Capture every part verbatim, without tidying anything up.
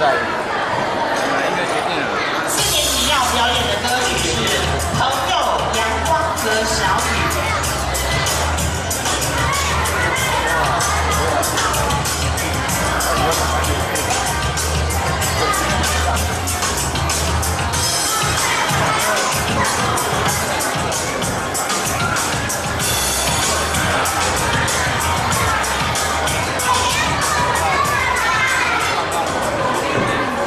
在哪一个决定了？ 四年级要表演的歌曲是《朋友》，阳光和小雨。 好，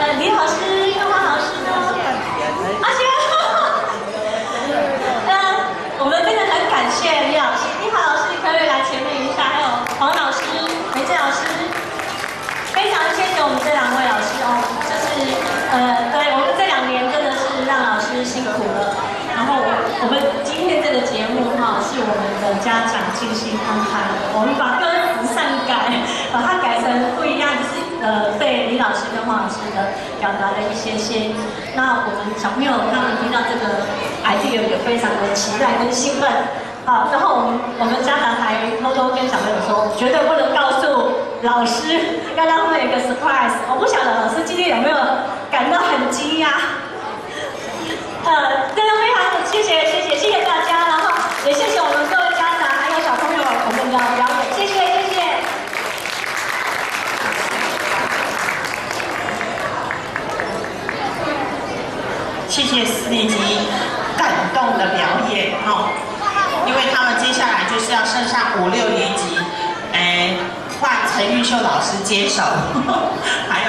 呃，李老师、玉花老师呢？阿轩，呃，我们真的很感谢李老师，丽华老师，你可不可以来前面一下？还有黄老师、梅珍老师，非常谢谢我们这两位老师哦，就是呃，对我们这两年真的是让老师辛苦了。然后我我们今天这个节目哈、哦，是我们的家长静心安排，我们把歌词善改，把它改成不一样，就是呃对李老师跟黄老师的表达的一些些。那我们小朋友他们听到这个 idea 也非常的期待跟兴奋。好，然后我们我们家长还偷偷跟小朋友说，绝对不能告诉老师，要让他们有一个 surprise。我不晓得老师今天有没有感到很惊讶。呃，真的非常谢谢谢谢谢谢大家，然后也谢谢我们各位家长还有小朋友我们的表演，谢谢谢谢。 谢谢四年级感动的表演哈，因为他们接下来就是要升上五六年级，哎，换陈玉秀老师接手，还